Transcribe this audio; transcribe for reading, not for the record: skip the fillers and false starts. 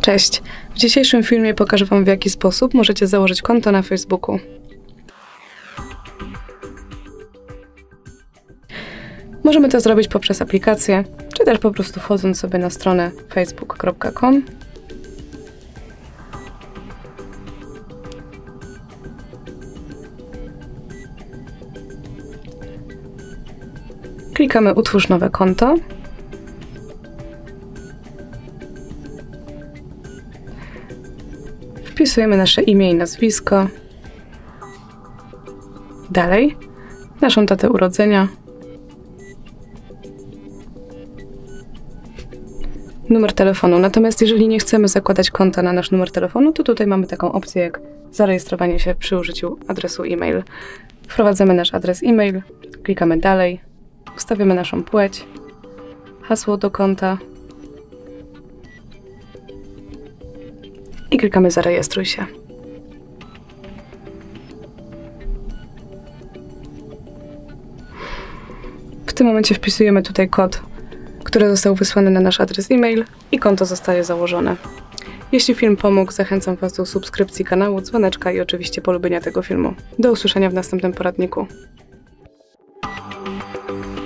Cześć! W dzisiejszym filmie pokażę Wam, w jaki sposób możecie założyć konto na Facebooku. Możemy to zrobić poprzez aplikację, czy też po prostu wchodząc sobie na stronę facebook.com. Klikamy Utwórz nowe konto. Wpisujemy nasze imię i nazwisko. Dalej, naszą datę urodzenia. Numer telefonu. Natomiast jeżeli nie chcemy zakładać konta na nasz numer telefonu, to tutaj mamy taką opcję jak zarejestrowanie się przy użyciu adresu e-mail. Wprowadzamy nasz adres e-mail, klikamy dalej, ustawiamy naszą płeć, hasło do konta i klikamy zarejestruj się. W tym momencie wpisujemy tutaj kod, który został wysłany na nasz adres e-mail i konto zostaje założone. Jeśli film pomógł, zachęcam Was do subskrypcji kanału, dzwoneczka i oczywiście polubienia tego filmu. Do usłyszenia w następnym poradniku.